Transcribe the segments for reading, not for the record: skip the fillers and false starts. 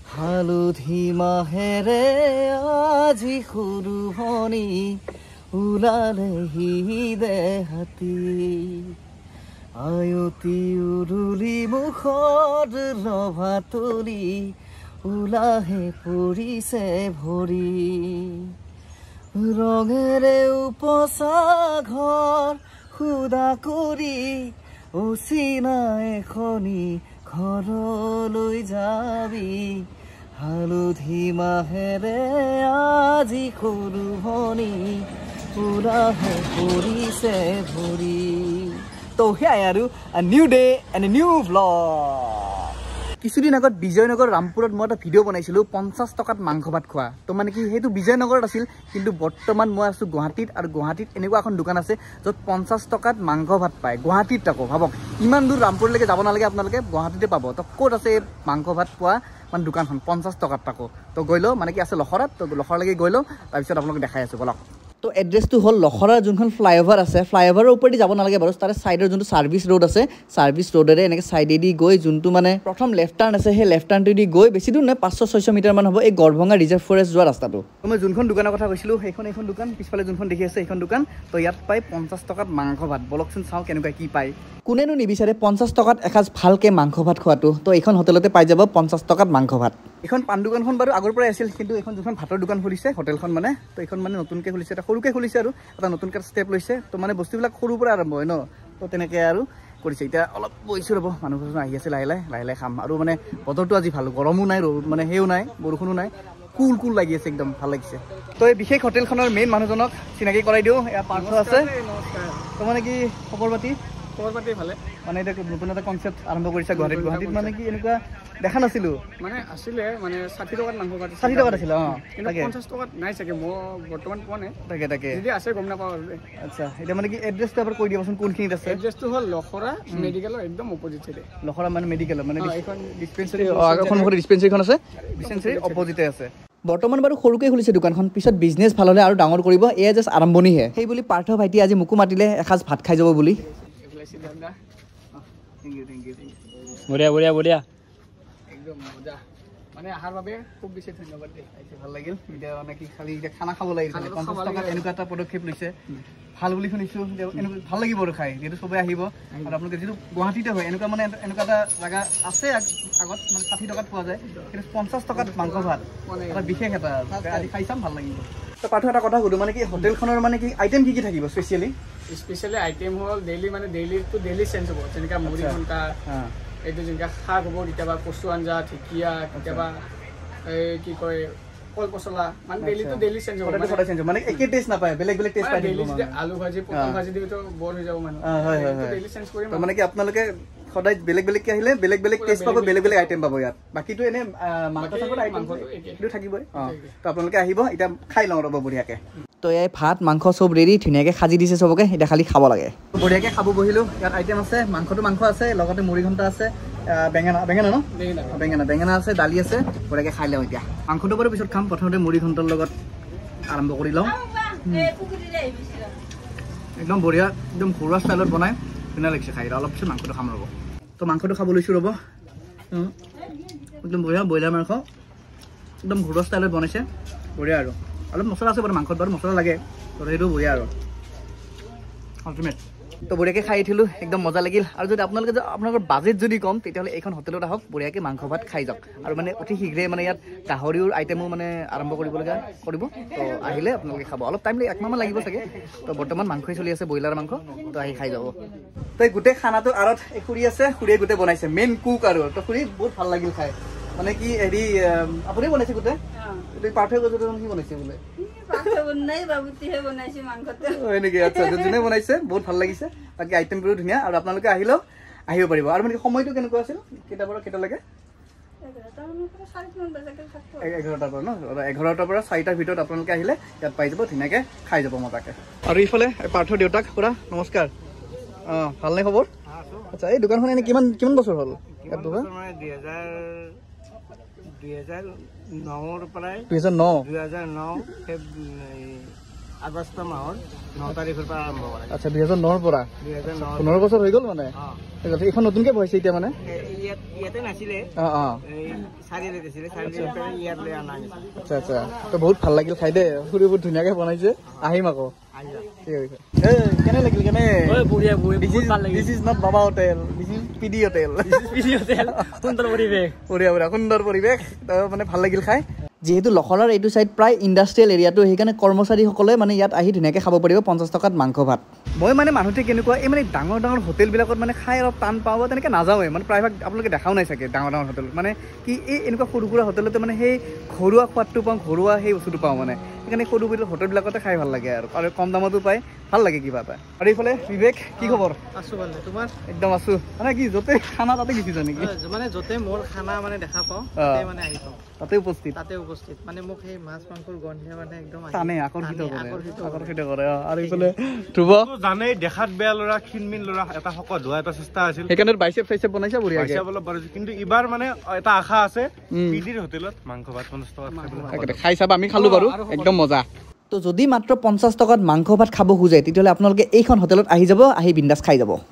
হালধি মাহেৰে আজি সৰুহনি ওলালেহি দেহাতী আয়তি উৰুলি মুখত লভা তুলি ওলাহে পৰিছে ভৰি ৰঙেৰে উপচা ঘৰ খুদা কৰি অচিনা এখনি ঘৰলৈ যাবি হালধি মাহেৰে আজি সৰুহনি ওলাহে পৰিছে ভৰি তো সেয়াই আৰু new day and new vlog কিছুদিন আগত বিজয়নগৰ ৰামপুৰত মই এটা ভিডিঅ' বনাইছিলোঁ 50 টকাত মাংস ভাত খোৱা তো মানে কি সেইটো বিজয়নগৰত আছিল কিন্তু বৰ্তমান মই আছোঁ গুৱাহাটীত আৰু গুৱাহাটীত এনেকুৱা এখন দোকান আছে য'ত 50 টকাত মাংস ভাত পায় গুৱাহাটীত আকৌ ভাবক ইমান দূৰ ৰামপুৰলৈকে যাব নালাগে আপোনালোকে গুৱাহাটীতে পাব তো ক'ত আছে মাংস ভাত পোৱা মানে দোকানখন 50 টকাত তাকো তো গৈ লওঁ মানে কি আছে লখৰাত তো লখৰালৈকে গৈ লওঁ তাৰপিছত আপোনালোকে দেখাই আছোঁ বলক তো এড্ৰেছটো হ'ল লখৰাৰ যোনখন ফ্লাইঅভাৰ আছে ফ্লাইঅভাৰৰ ওপৰেদি যাব নালাগে বাৰু তাৰে ছাইডৰ যোনটো ছাৰ্ভিচ ৰোড আছে ছাৰ্ভিচ ৰোডেৰে এনেকৈ ছাইডেদি গৈ যোনটো মানে প্ৰথম লেফ্ট টাৰ্ণ আছে সেই লেফ্ট টাৰ্ণটোদি গৈ বেছি দূৰ নহয় 500-600 মিটাৰমান হ'ব এই গড়ভঙা ৰিজাৰ্ভ ফৰেষ্ট যোৱা ৰাস্তাটো মই যোনখন দোকানৰ কথা কৈছিলোঁ সেইখন দোকান পিছফালে যোনখন দেখি আছে সেইখন দোকান তো ইয়াত পায় 50 টকাত মাংস ভাত বলকচোন চাওঁ কেনেকুৱা কি পায় কোনেনো নিবিচাৰে 50 টকাত এসাঁজ ভালকৈ মাংস ভাত খোৱাটো তো এইখন হোটেলতে পাই যাব 50 টকাত মাংস ভাত এইখন পাণ দোকানখন বাৰু আগৰ পৰাই আছিল কিন্তু এইখন যোনখন ভাতৰ দোকান খুলিছে হোটেলখন মানে তো এইখন মানে নতুনকৈ খুলিছে এটা সৰুকৈ খুলিছে আৰু এটা নতুনকৈ ষ্টেপ লৈছে তো মানে বস্তুবিলাক সৰুৰ পৰা আৰম্ভ হয় ন তো তেনেকৈ আৰু কৰিছে এতিয়া অলপ বহিছোঁ ৰ'ব মানুহ আহি আছে লাহে লাহে খাম আৰু মানে বতৰটো আজি ভাল গৰমো নাই ৰ'দ মানে সেও নাই বৰষুণো নাই কুল লাগি আছে একদম ভাল লাগিছে তো এই বিশেষ হোটেলখনৰ মেইন মানুহজনক চিনাকি কৰাই দিওঁ এয়া পাৰ্থ আছে তো মানে কি খবৰ পাতি ভালে মানে এতিয়া নতুন এটা কনচেপ্ট আৰম্ভ কৰিছে গুৱাহাটীত মানে কি এনেকুৱা দেখা নাছিলোঁ মানে আছিলে মানে 60 টকাত মাংস ভাত 60 টকাত আছিলে কিন্তু 50 টকাত নাই চাগে মই বৰ্তমান পোৱা নাই তাকে যদি আছে গম নাপাওঁ আচ্ছা এতিয়া মানে কি এড্ৰেছটো এবাৰ কৈ দিবচোন কোনখিনিত আছে এড্ৰেছটো হ'ল লখৰা মেডিকেলৰ একদম অপজিট চাইডে লখৰা মানে মেডিকেলৰ মানে এইখন ডিস্পেন্সাৰী আগৰখন ডিস্পেন্সাৰীখন আছে ডিস্পেন্সাৰী অপজিটে আছে বৰ্তমান বাৰু সৰুকৈ খুলিছে দোকানখন পিছত বিজনেছ ভাল হ'লে আৰু ডাঙৰ কৰিব এয়া জাষ্ট আৰম্ভণিহে সেই বুলি পাৰ্থ ভাইটি আজি মোকো মাতিলে এসাঁজ ভাত খাই যাব বুলি বঢ়িয়া একদম মজা মানে আহাৰ বাবে খুব বেছি ধন্যবাদ দেই ভাল লাগিল এতিয়া মানে কি খালি এতিয়া খানা খাব লাগিছিল 50 টকাত এনেকুৱা এটা পদক্ষেপ লৈছে ভাল বুলি শুনিছোঁ এনেকুৱা ভাল লাগিব আৰু খাই যিহেতু চবেই আহিব আৰু আপোনালোকে যিটো গুৱাহাটীতে হয় এনেকুৱা মানে এনেকুৱা এটা জেগা আছে আগত মানে 60 টকাত পোৱা যায় কিন্তু 50 টকাত মাংস ভাত এটা বিশেষ এটা আজি খাই চাম ভাল লাগিব তো পাৰ্থ এটা কথা সুধো মানে কি হোটেলখনৰ মানে কি আইটেম কি থাকিব স্পেচিয়েলি আইটেম হ'ল ডেইলি চেঞ্জ হ'ব যেনেকৈ মুড়ি ঘণ্টা এইটো যেনেকৈ শাক হ'ব কেতিয়াবা কচু আঞ্জা ঢেকীয়া কেতিয়াবা এই কি কয় কল পচলা মানে ডেইলি চেঞ্জ হ'ব মানে একে টেষ্ট নাপায় বেলেগ টেষ্ট পায় ডেইলি আলু ভাজি পটল ভাজি দিবিতো বৰ হৈ যাব মানুহ ডেইলি চেঞ্জ কৰিম মানে কি আপোনালোকে সদায় বেলেগকৈ আহিলে বেলেগ টেষ্ট পাব বেলেগ আইটেম পাব ইয়াত বাকীটো এনে মাংসটো থাকিবই তো আপোনালোকে আহিব এতিয়া খাই লওঁ ৰ'ব বঢ়িয়াকৈ তো এই ভাত মাংস চব ৰেডি ধুনীয়াকৈ সাজি দিছে চবকে এতিয়া খালি খাব লাগে বঢ়িয়াকৈ খাব বহিলোঁ ইয়াত আইটেম আছে মাংস আছে লগতে মুড়ি ঘণ্টা আছে বেঙেনা আছে দালি আছে বঢ়িয়াকৈ খাই লওঁ এতিয়া মাংসটো বাৰু পিছত খাম প্ৰথমতে মুড়ি ঘণ্টাৰ লগত আৰম্ভ কৰি লওঁ একদম বঢ়িয়া একদম ঘৰুৱা ষ্টাইলত বনাই ধুনীয়া লাগিছে খাই অলপ পিছত মাংসটো খাম ৰ'ব তো মাংসটো খাব লৈছোঁ ৰ'ব একদম বঢ়িয়া ব্ৰইলাৰ মাংস একদম ঘৰুৱা ষ্টাইলত বনাইছে বঢ়িয়া আৰু অলপ মছলা আছে বাৰু মাংসত বাৰু মছলা লাগে তো সেইটো বঢ়িয়া আৰু আল্টিমেট তো বঢ়িয়াকৈ খাই উঠিলোঁ একদম মজা লাগিল আৰু যদি আপোনালোকৰ বাজেট যদি কম তেতিয়াহ'লে এইখন হোটেলত আহক বঢ়িয়াকৈ মাংস ভাত খাই যাওক আৰু মানে অতি শীঘ্ৰে মানে ইয়াত গাহৰিৰ আইটেমো মানে আৰম্ভ কৰিব তো আহিলে আপোনালোকে খাব অলপ টাইম একমাহমান লাগিব চাগে তো বৰ্তমান মাংসই চলি আছে ব্ৰইলাৰ মাংস তো আহি খাই যাব তো এই গোটেই খানাটো আঁৰত এই খুৰী আছে খুৰীয়ে গোটেই বনাইছে মেইন কুক আৰু তো খুৰী বহুত ভাল লাগিল খাই মানে কি হেৰি আপুনি বনাইছে গোটেই পাৰ্থ কি বনাইছে বোলে যোনে বনাইছে বহুত ভাল লাগিছে বাকী আইটেমবোৰো ধুনীয়া আৰু আপোনালোকে আহিলেও আহিব পাৰিব আৰু মানে সময়টো কেনেকুৱা আছিল কেইটাৰ পৰা কেইটালৈকে 11টাৰ পৰা ন 11টাৰ পৰা 4টাৰ ভিতৰত আপোনালোকে আহিলে ইয়াত পাই যাব ধুনীয়াকৈ খাই যাব মজাকৈ আৰু ইফালে পাৰ্থৰ দেউতাক খুৰা নমস্কাৰ ভালনে খবৰ আচ্ছা এই দোকানখন এনে কিমান বছৰ হ'ল 2009 পৰাই 2009 আগষ্ট মাহৰ 9 তাৰিখৰ পৰা আৰম্ভ কৰা। আচ্ছা 2009 ৰ পৰা 15 বছৰ হৈ গ'ল মানে। এইখন নতুনকে বহিছে এতিয়া মানে ইয়াতে নাছিলে চাৰিআলিত আছিলে ইয়ালৈ অনা গৈছে। আচ্ছা আচ্ছা তো বহুত ভাল লাগিল খাই দে ফুৰি বহুত ধুনীয়াকে বনাইছে আহিম আকৌ ঠিক আছে। কেনে লাগিল কেনে বঢ়িয়া this is not Baba hotel this is PD hotel সুন্দৰ পৰিৱেশ বঢ়িয়া বঢ়িয়া সুন্দৰ পৰিৱেশ মানে ভাল লাগিল খাই। যিহেতু লখৰাৰ এইটো চাইড প্ৰায় ইণ্ডাষ্ট্ৰিয়েল এৰিয়াটো সেইকাৰণে কৰ্মচাৰীসকলে মানে ইয়াত আহি ধুনীয়াকৈ খাব পাৰিব 50 টকাত মাংস ভাত। মই মানে মানুহটো কেনেকুৱা এই মানে ডাঙৰ ডাঙৰ হোটেলবিলাকত মানে খাই অলপ টান পাওঁ তেনেকৈ নাযাওঁৱে মানে প্ৰায়ভাগ আপোনালোকে দেখাও নাই চাগে ডাঙৰ ডাঙৰ হোটেলত মানে কি এই এনেকুৱা সৰু সুৰা হোটেলতে মানে সেই ঘৰুৱা সোৱাদটো পাওঁ ঘৰুৱা সেই বস্তুটো পাওঁ মানে সেইকাৰণে সৰু সৰু হোটেলবিলাকতে খাই ভাল লাগে আৰু কম দামতো পায় ভাল লাগে কিবা এটা। আৰু এইফালে বিবেক কি খবৰ? আছোঁ ভালে তোমাৰ? একদম আছোঁ মানে কি য'তে খানা তাতে গুচি যাওঁ নেকি মানে য'তে মোৰ খানা মানে দেখা পাওঁ মানে আহি পাওঁ তাতে উপস্থিত মানে মোক সেই মাছ মাংসৰ গন্ধে মানে একদম টানে আকৰ্ষিত কৰে। আৰু এইফালে ধ্ৰুৱ জানেই দেখাত বেয়া ল'ৰা ক্ষীণমিন ল'ৰা এটা শকত হোৱা এটা চেষ্টা আছিল সেইকাৰণে বাইচেপ চাইচেপ বনাইছে বঢ়িয়াকে অলপ বনাইছে কিন্তু এইবাৰ মানে এটা আশা আছে পিডিৰ হোটেলত মাংস ভাত 50 টকাত খাই চাব। আমি খালো বাৰু একদম মজা। তো যদি মাত্ৰ 50 টকাত মাংস ভাত খাব খোজে তেতিয়াহ'লে আপোনালোকে এইখন হোটেলত আহি যাব আহি বিন্দাছ খাই যাব।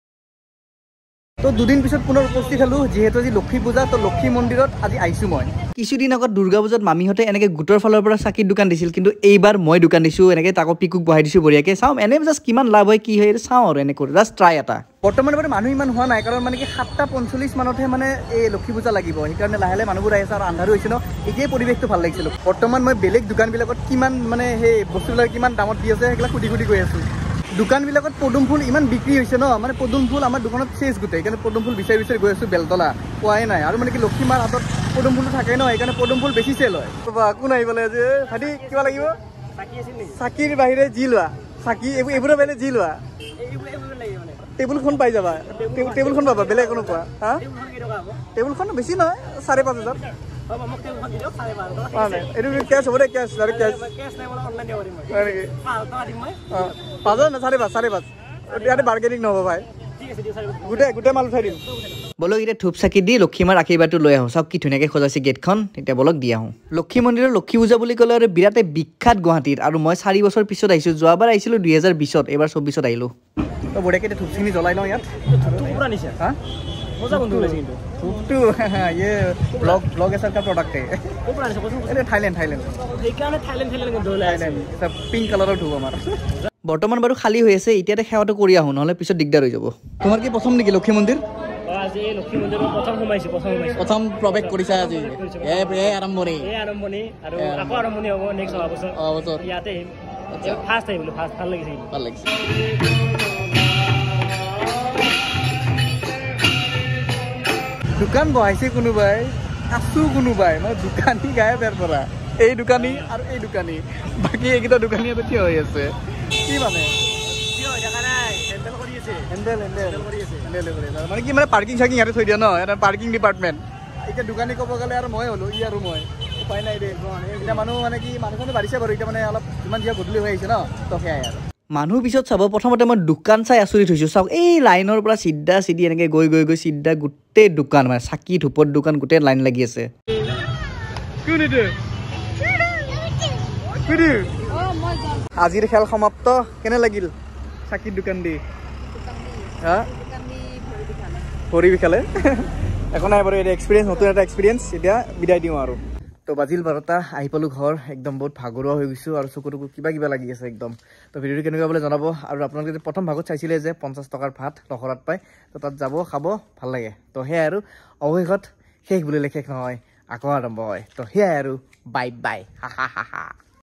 তো দুদিন পিছত পুনৰ উপস্থিত হলো যিহেতু আজি লক্ষী পূজা তো লক্ষী মন্দিৰত আজি আহিছোঁ মই। কিছুদিন আগত দুৰ্গা পূজাত মামীহঁতে এনেকৈ গোটৰ ফালৰ পৰা চাকিৰ দোকান দিছিল কিন্তু এইবাৰ মই দোকান দিছোঁ এনেকৈ তাকো পিকুক বহাই দিছোঁ বঢ়িয়াকৈ চাওঁ এনে জাষ্ট কিমান লাভ হয় কি হয় চাওঁ আৰু এনেকৈ জাষ্ট ট্ৰাই এটা। বৰ্তমান মানে মানুহ ইমান হোৱা নাই কাৰণ মানে কি 7:45 মানতহে মানে এই লক্ষী পূজা লাগিব সেইকাৰণে লাহে লাহে মানুহবোৰ আহিছে আৰু আন্ধাৰো হৈছে ন এতিয়াই পৰিৱেশটো ভাল লাগিছিল। বৰ্তমান মই বেলেগ দোকানবিলাকত কিমান মানে সেই বস্তুবিলাক কিমান দামত দি আছে সেইবিলাক সুধি গৈ আছোঁ। দোকানবিলাকত পদুম ফুল ইমান বিক্ৰী হৈছে ন মানে পদুম ফুল আমাৰ দোকানত চেজ গোটেই সেইকাৰণে পদুম ফুল বিচাৰি গৈ আছোঁ বেলতলা পোৱাই নাই আৰু মানে কি লক্ষী মাৰ হাতত পদুম ফুলটো থাকে ন সেইকাৰণে পদুম ফুল বেছি চেল হয়। কোন আহি পালে যে ভাইটি কিবা লাগিব চাকিৰ বাহিৰে যি লোৱা চাকি এইবোৰৰ বাহিৰে যি লোৱা টেবুলখন পাই যাবা টেবুলখন পাবা বেলেগ একো নোপোৱা হা টেবুলখন বেছি নহয় 5,500 এইটো কেছ হ'ব দে কেছ ইয়াতে বাৰ্গেনিং নহ'ব ভাই গোটেই মাল উঠাই দিম। বলক এতিয়া ধূপ চাকি দি লক্ষীমাৰ আশীৰ্বাদটো লৈ আহোঁ চাওক কি ধুনীয়াকৈ সজাইছে গেটখন এতিয়া বলক দি আহোঁ। লক্ষী মন্দিৰৰ লক্ষী পূজা বুলি ক'লে আৰু বিৰাটে বিখ্যাত গুৱাহাটীত আৰু মই 4 বছৰ পিছত আহিছোঁ যোৱাবাৰ আহিছিলোঁ 2020ত এইবাৰ 24ত আহিলোঁ। তো বঢ়িয়াকৈ এতিয়া ধূপখিনি জ্বলাই লওঁ ইয়াত হা ধূপটো ये ब्लॉग एसर का प्रोडक्ट है थाईलैंड पिंक कलर धूप हमारा বৰ্তমান বাৰু খালী হৈ আছে এতিয়াতে সেৱাটো কৰি আহোঁ নহ'লে পিছত দিগদাৰ হৈ যাব। তোমাৰ কি প্ৰথম নেকি লক্ষী মন্দিৰ? প্ৰথম প্ৰৱেশ কৰিছা আজি আৰম্ভণি আৰু আকৌ আৰম্ভণি হ'ব নেক্সট বছৰ ইয়াতে ফাৰ্ষ্ট আহিলোঁ ভাল লাগিছে। দোকান বহাইছে কোনোবাই আছোঁ কোনোবাই মানে দোকানী গায়ে বেৰ পৰা এই দোকানী আৰু এই দোকানী বাকী এইকেইটা দোকানী ইয়াতে থিয় হৈ আছে কি মানে মানে কি মানে পাৰ্কিং চাৰ্কিং ইয়াতে থৈ দিয়া ন এটা পাৰ্কিং ডিপাৰ্টমেণ্ট এতিয়া দোকানী ক'ব গ'লে আৰু মই হ'লো ই আৰু মই উপায় নাই দে এতিয়া মানুহ মানে কি মানুহখনে বাঢ়িছে বাৰু এতিয়া মানে অলপ যিমান যিয়া গধূলি হৈ আহিছে ন তো সেয়াই আৰু মানুহ পিছত চাব প্ৰথমতে মই দোকান চাই আচৰিত হৈছোঁ চাওক এই লাইনৰ পৰা চিধা চিধি এনেকৈ গৈ চিধা গোটেই দোকান মানে চাকি ধূপৰ দোকান গোটেই লাইন লাগি আছে। আজিৰ খেল সমাপ্ত কেনে লাগিল চাকিৰ দোকান দি হা ভৰি বিষালে একো নাই বাৰু এটা এক্সপিৰিয়েঞ্চ নতুন এটা এক্সপিৰিয়েঞ্চ এতিয়া বিদায় দিওঁ আৰু। তো বাজিল 12টা আহি পালোঁ ঘৰ একদম বহুত ভাগৰুৱা হৈ গৈছোঁ আৰু চকুটো কিবা লাগি আছে একদম। তো ভিডিঅ'টো কেনেকুৱা বোলে জনাব আৰু আপোনালোকে প্ৰথম ভাগত চাইছিলে যে 50 টকাৰ ভাত লখৰাত পায় তো তাত যাব খাব ভাল লাগে। তো সেয়াই আৰু অৱশেষত শেষ বুলিলে শেষ নহয় আকৌ আৰম্ভ হয়। তো সেয়াই আৰু বাই হা।